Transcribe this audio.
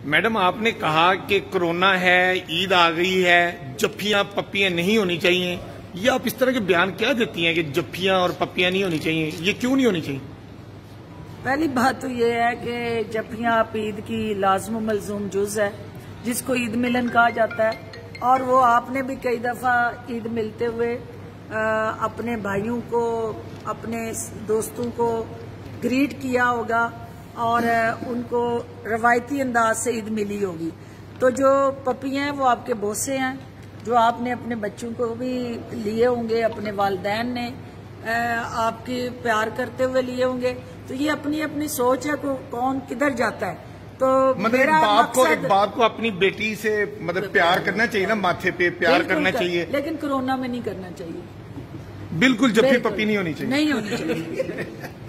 Madam, आपने कहा कि कोरोना है, ईद आ गई है, जफ्फियां पप्पियां नहीं होनी चाहिए। ये आप इस तरह के बयान क्या देती हैं कि जफ्फियां और पप्पियां नहीं होनी चाहिए? ये क्यों नहीं होनी चाहिए? पहली बात तो ये है कि जफ्फियां आप ईद की लाजम मलजूम जुज है, जिसको ईद मिलन कहा जाता है। और वो आपने भी कई दफा ईद मिलते हुए अपने भाइयों को, अपने दोस्तों को ग्रीट किया होगा और उनको रवायती अंदाज से ईद मिली होगी। तो जो पपियां हैं वो आपके बोसे हैं, जो आपने अपने बच्चों को भी लिए होंगे, अपने वालिदैन ने आपके प्यार करते हुए लिए होंगे। तो ये अपनी अपनी सोच है को कौन किधर जाता है। तो मतलब एक बाप को अपनी बेटी से मतलब प्यार करना चाहिए ना, माथे पे प्यार करना चाहिए, लेकिन कोरोना में नहीं करना चाहिए। बिल्कुल जफ्फी पप्पी नहीं होनी चाहिए। नहीं होनी चाहिए।